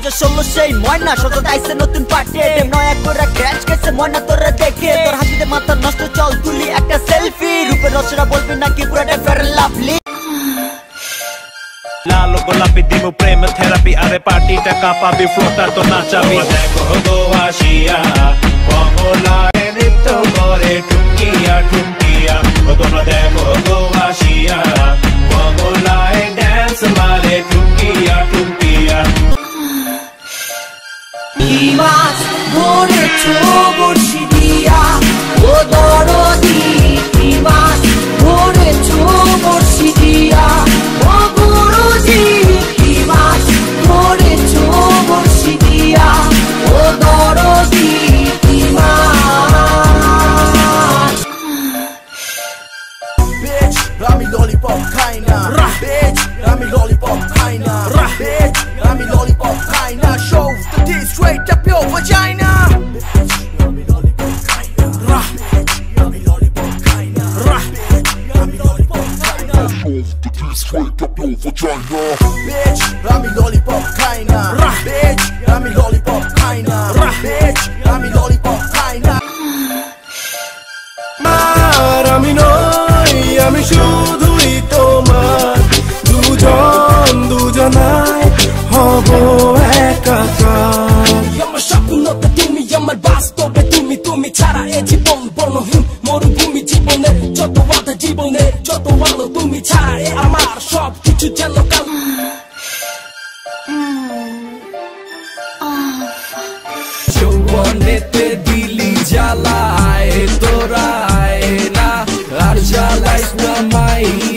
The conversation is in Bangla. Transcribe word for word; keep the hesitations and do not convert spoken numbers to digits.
ষোলো সেই ময়না সতত আইছে নতুন পাটে নয়া করে ক্র্যাশ গেছে ময়না তোরা দেখে তোর হাসিতে মাথা নষ্ট চল তুলি একটা সেলফি রূপের রচনা বলবি নাকি পুরাটা ফেয়ার লাভলি লাল গোলাপি দিমু প্রেম থেরাপি আরে পার্টিটা কাঁপাবি ফ্লোটা তো নাচাবি দেখো গো আসিয়া কমলায় নৃত্য করে ঠুমকিয়া ঠুমকিয়া তোমরা দেখো গো আসিয়া কমলায় ড্যান্স মারে ঠুমকিয়া ঠুমকিয়া মাছ ধরেছো বড়শি দিয়া ও দরদি মাছ ধরেছো বড়শি দিয়া ও গুরুজি মাছ ধরেছো বড়শি দিয়া ও দরদি মাছ Bitch, আমি lollipop খাই না Bitch, আমি lollipop খাই না Bitch, আমি lollipop খাই না Show the D straight up your vagina Bitch, আমি lollipop খাই না Bitch, আমি lollipop খাই না Bitch, আমি lollipop খাই না Show the D straight up your vagina Bitch, আমি lollipop খাই না Bitch, আমি lollipop খাই না Bitch, আমি lollipop খাই না আর আমি নই আমি শুধুই তোমার দুজন দুজনায় হব একাকার আমার স্বপ্ন তো তুমি আমার বাস্তবে তুমি তুমি ছাড়া এ জীবন বর্ণহীন মরুভূমি জীবনের যত বাধা জীবনের যত আলো তুমি ছাড়া এ আমার সব কিছু যেন কাল যৌবনেতে দিলি জ্বালায় তোরায় না আর জ্বালাইস না মাই